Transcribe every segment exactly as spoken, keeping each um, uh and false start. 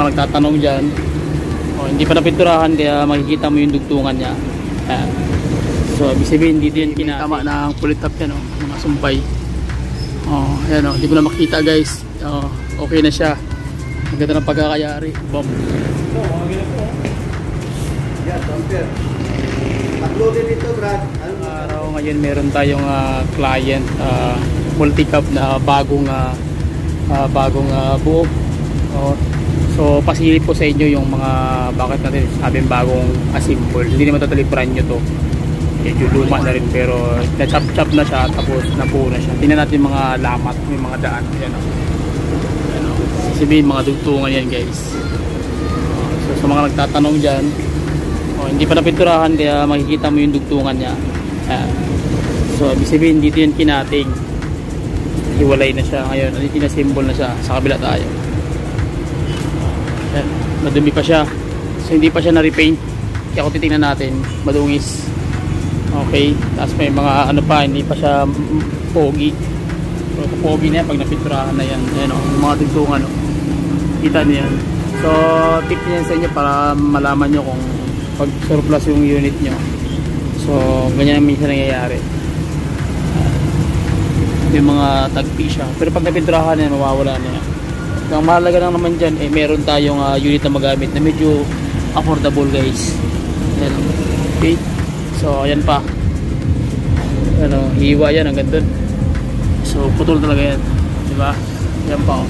mga nagtatanong dyan, oh, hindi pa napinturahan kaya makikita mo yung dugtungan niya. Ayan. So ibig sabihin dito yan kinatama ng pulit top yan, oh, mga sumpay. Oh, ayan, oh, hindi ko na makita guys. Oh, okay na siya. Ang ganda ng pagkakayari. Boom. So, okay na po. Yan, bumper. Uploaded ito, Brad. Araw ngayon meron tayong uh, client uh, multi-cab na bagong uh, uh, bagong uh, buo. Oh, so pasilip ko sa inyo yung mga bakit natin sabing bagong assemble. Hindi naman totally brand new to. Medyo luma na rin pero na-chop-chop na siya tapos napuo na siya. Tingnan natin mga lamat, may mga daan. Yan o. Yan o. Sabihin mga dugtungan yan guys. So sa mga nagtatanong dyan, oh, hindi pa napinturahan kaya makikita mo yung dugtungan niya. Ayan. So ibig sabihin dito yan kinating. Hiwalay na siya ngayon. Inasimbol na siya. Sa kabila tayo. Ayan. Madumi pa siya. So hindi pa siya na-repaint. Kaya kung titingnan natin, madungis. Okay, tapos may mga ano pa, hindi pa siya pogi. So pogi na yan pag napinturahan na yan. Ayan o, yung mga dugtungan o. Kita niyo yan. So tip niya sa inyo para malaman nyo kung pag surplus yung unit nyo. So ganyan ang minsan nangyayari. Uh, yung mga tagpi siya. Pero pag napinturahan yan, mawawala na yan. So, ang mahalaga lang naman dyan, eh, meron tayong uh, unit na magamit na medyo affordable guys. Ayan. Okay. So ayan pa, ano, hiwa yan hanggang dun. So putol talaga yan, diba? Yan pa, oh.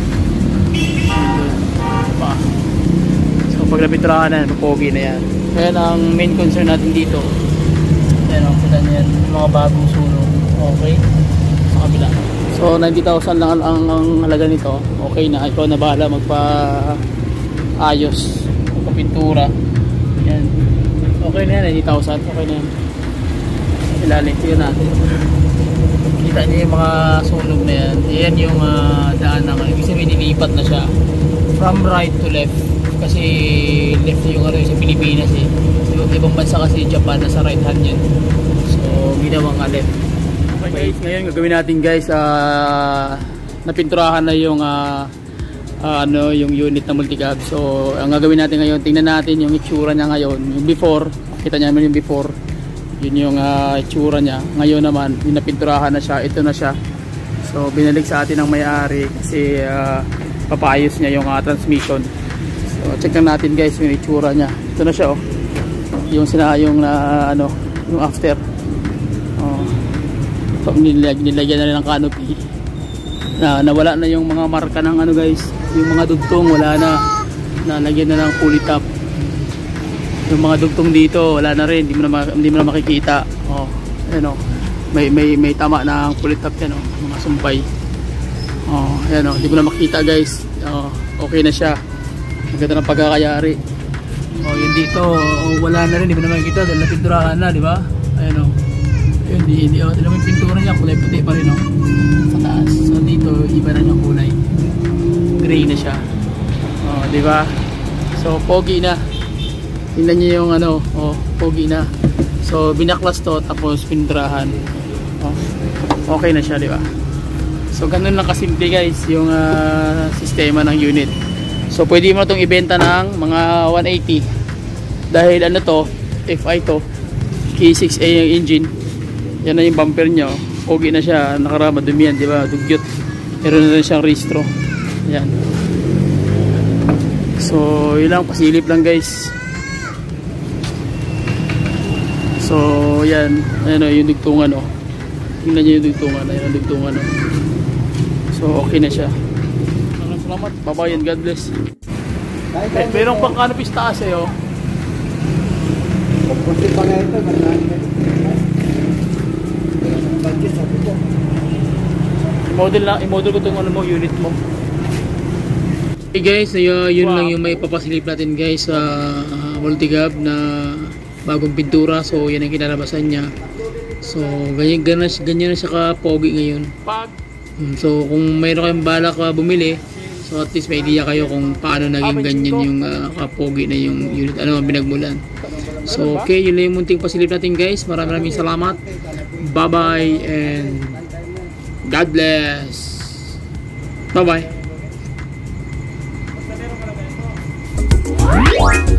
Yan pa. So pag napinturahan na yan, pogi na yan. Kaya ang main concern natin dito, yan o, kita nyo yan, mga bagong sunog. Okay, sa kabila. So ninety thousand lang ang, ang, ang halaga nito. Okay na, ikaw na bahala magpa ayos, magpa-pintura. Yan. Okay na yan, ninety thousand. Okay na yan. Ilalim, tignan natin. Kita niyo yung mga sunog na yan. Yan yung uh, daan na ngayon. Ibig sabihin, nilipat na siya from right to left. Kasi left yung ano sa Pilipinas eh. So, ibang bansa kasi Japan, nasa right hand yan. So, ginawang nga left. Okay guys, ngayon gagawin natin guys, uh, napinturahan na yung uh, uh, ano, yung unit na multicab. So, ang gagawin natin ngayon, tingnan natin yung itsura niya ngayon. Yung before, kita niyo naman yung before. Yun yung uh, itsura niya. Ngayon naman, yung napinturahan na siya, ito na siya. So, binalik sa atin ng may-ari kasi uh, papayos niya yung uh, transmission. So, check lang natin guys yung itsura niya. Ito na siya, oh. Yung sinayong na, uh, ano, yung after. Oh. So, nilag nilagyan na rin ng canopy. Na, nawala na yung mga marka ng ano guys. Yung mga dugtong, wala na. Nalagyan na ng fully top. Yung mga dugtong dito wala na rin, hindi mo na, hindi mo na makikita. Oh, ayan oh. May may may tama na ang pulit top yan oh, mga sumpay. Oh, ayan oh, hindi mo na makita guys. Oh, okay na siya. Ang ganda ng pagkakayari. Oh, yun dito oh, wala na rin, hindi mo na makikita dahil napinturahan na, di ba? Ayan oh. Yun, hindi hindi oh, tingnan mo yung pintura niya, kulay puti pa rin oh. Sa taas. So dito iba na yung kulay. Gray na siya. Oh, di ba? So pogi na. Tingnan nyo yung ano, oh, pogi na. So binaklas to tapos pinturahan. Oh, okay na siya, di ba? So ganun lang kasimple guys yung uh, sistema ng unit. So pwede mo na itong ibenta ng mga one eighty. Dahil ano to, F I to, K six A yung engine. Yan na yung bumper nyo. Pogi na siya, nakarama, dumi yan, di ba? Dugyot. Meron na rin siyang restro. Yan. So yun lang, pasilip lang guys. So yan, ano yung dugtungan oh. Tingnan niyo yung dugtungan, ayun yung dugtungan oh. So okay na siya. Maraming salamat. Bye-bye and God bless. Eh, merong pang canopy sa taas eh oh. Pagpunti pa nga ito, budget sabi ko. I-model lang, i-model ko itong ano mo, unit mo. Okay guys, yun, yun wow. Lang yung may papasilip natin guys sa uh, multicab na bagong pintura. So yan ang kinalabasan niya. So ganyan, ganyan, ganyan na siya ka-pogi ngayon. So kung mayroon kayong balak uh, bumili, so at least may idea kayo kung paano naging ganyan yung uh, ka-pogi na yung unit, ano ang binagmulan. So okay, yun lang yung munting pasilip natin guys. Maraming maraming salamat. Bye bye and God bless. Bye bye. yan.